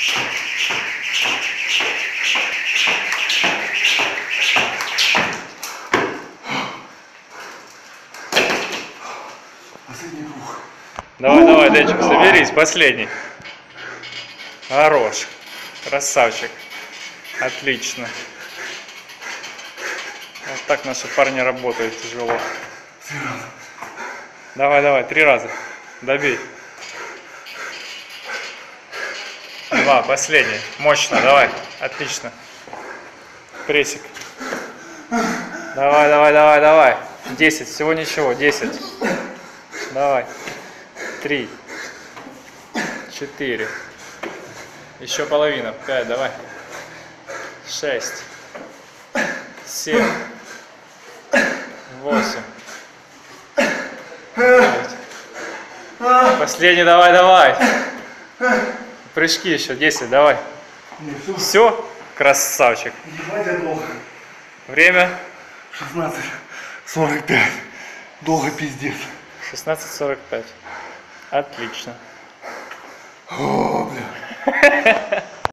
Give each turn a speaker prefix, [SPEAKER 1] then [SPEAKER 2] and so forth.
[SPEAKER 1] Последний круг.
[SPEAKER 2] Давай, давай, Денчик, соберись, последний. Хорош. Красавчик. Отлично. Вот так наши парни работают тяжело. Давай, давай, 3 раза. Добей. 2, последний. Мощно, давай. Отлично. Прессик. Давай, давай, давай, давай. 10, всего ничего, 10. Давай. 3. 4. Еще половина. 5, давай. 6. 7. 8. 9. Последний, давай, давай. Прыжки еще, 10, давай. Все, красавчик. Время?
[SPEAKER 1] 16:45. Долго пиздец.
[SPEAKER 2] 16:45. Отлично.
[SPEAKER 1] О, бля.